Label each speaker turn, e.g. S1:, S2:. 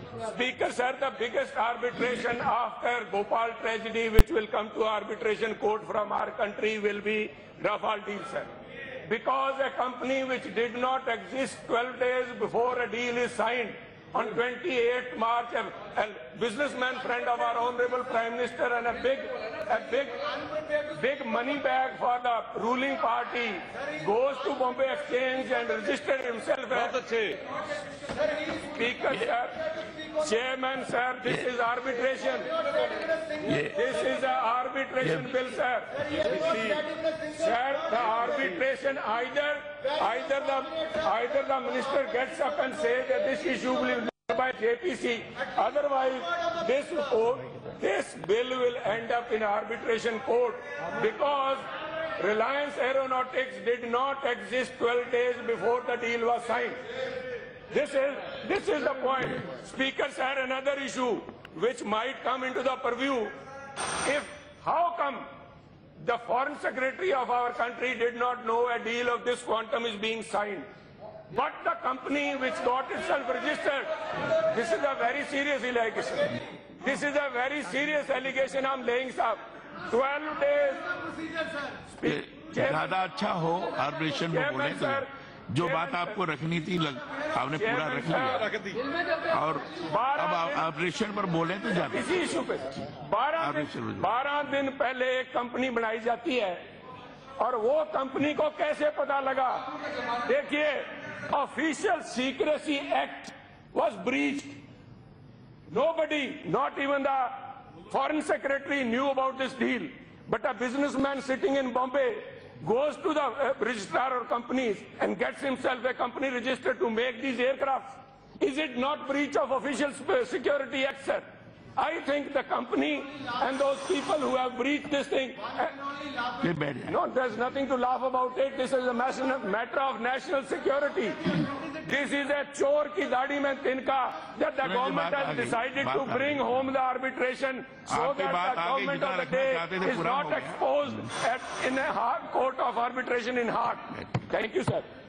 S1: Speaker, sir, the biggest arbitration after Bhopal tragedy which will come to arbitration court from our country will be Rafale deal, sir. Because a company which did not exist 12 days before a deal is signed, on 28th March, a businessman friend of our Honorable Prime Minister and a big money bag for the ruling party goes to Bombay Exchange and registered himself as Speaker, sir. Chairman, sir, this is arbitration. This is an arbitration bill, sir. Sir, the arbitration either the minister gets up and says that this issue will be by JPC. Otherwise, this bill will end up in arbitration court because Reliance Aeronautics did not exist 12 days before the deal was signed. This is the point. Speaker, sir, another issue which might come into the purview. How come the foreign secretary of our country did not know a deal of this quantum is being signed? But the company which got itself registered, this is a very serious allegation. This is a very serious allegation I'm laying up. 12 days.
S2: ज़्यादा अच्छा हो arbitration में बोले तो जो बात आपको रखनी थी आपने पूरा रख लिया और अब arbitration पर बोले तो ज़्यादा
S1: इसी इशू पे 12 दिन पहले एक कंपनी बनाई जाती है और वो कंपनी को कैसे पता लगा? देखिए, official secrecy act was breached. Nobody, not even the foreign secretary, knew about this deal. But a businessman sitting in Bombay goes to the registrar or companies and gets himself a company registered to make these aircrafts. Is it not breach of official security act, sir? I think the company and those people who have breached this thing. No, there's nothing to laugh about it. This is a matter of national security. This is a chore ki dadi mein tinka that the government has decided to bring home the arbitration so that the government of the day is not exposed in a court of arbitration in Hague. Thank you, sir.